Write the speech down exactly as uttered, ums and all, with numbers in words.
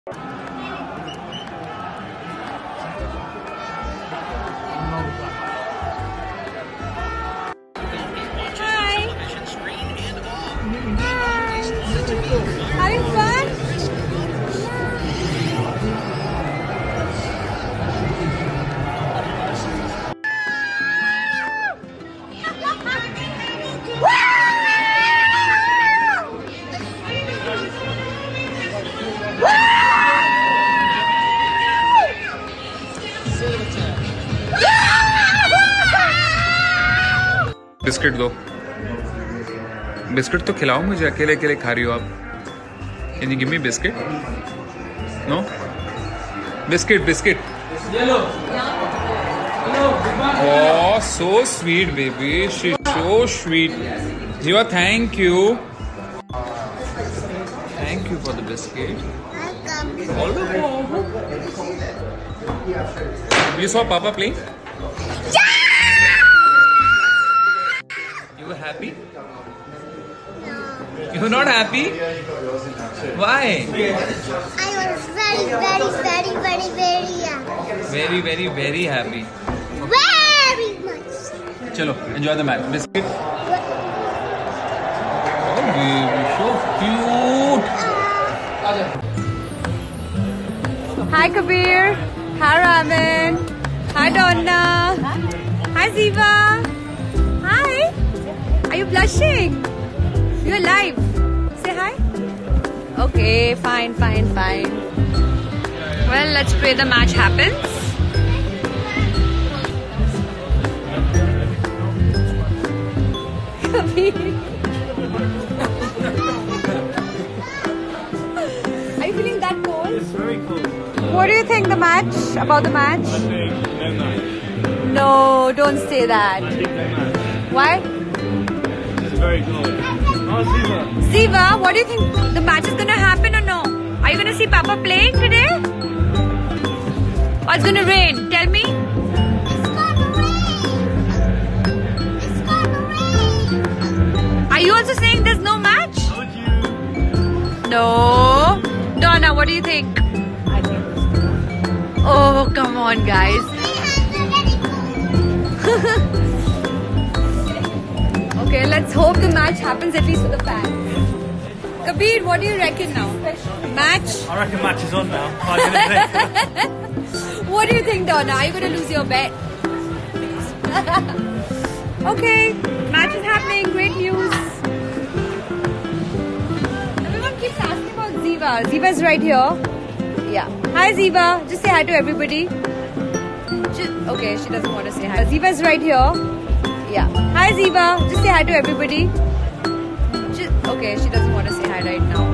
Having fun? Biscuit दो, biscuit तो खिलाओ मुझे, अकेले अकेले खा रही हो आप। Can you give me biscuit? No? Biscuit, biscuit. Oh, so sweet, baby. She's so sweet. Jiva, thank you. Thank you for the biscuit. You saw Papa playing? You were happy? You're not happy? Why? I was very, very, very, very, very happy. Very, very, very happy. Very much. Chalo, enjoy the match. Biscuit. Oh, baby, so cute. Hi Kabir. Hi Raman. Hi Donna. Hi Ziva. Hi. Are you blushing? You're live. Say hi. Okay, fine, fine, fine. Well, let's pray the match happens. Are you feeling that cold? It's very cold. What do you think the match? About the match? I think no match. No, don't say that. I think no match. Why? It's very cold. Oh, Ziva. Ziva, what do you think? The match is gonna happen or no? Are you gonna see Papa playing today? Or it's gonna rain? Tell me. It's gonna rain. It's gonna rain. Are you also saying there's no match? Told you. No. Donna, what do you think? I think. Oh, come on, guys. Okay, let's hope the match happens at least for the fans. Kabir, what do you reckon now? Match? I reckon match is on now. Five minutes later. What do you think, Donna? Are you going to lose your bet? Okay, match is happening. Great news. Everyone keeps asking about Ziva. Ziva's right here. Yeah. Hi, Ziva. Just say hi to everybody. Just, okay, she doesn't want to say hi. Ziva's right here. Yeah. Hi, Ziva. Just say hi to everybody. Just, okay, she doesn't want to say hi right now.